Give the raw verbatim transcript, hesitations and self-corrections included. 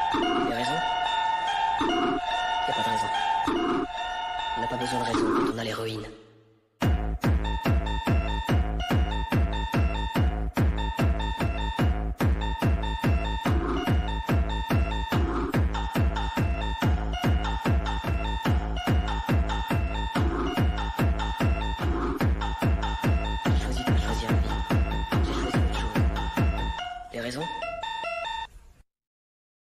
Des raisons? Y a pas de raison. On n'a pas besoin de raison quand on a l'héroïne. J'ai choisi de pas choisir la vie. J'ai choisi autre chose. Des raisons?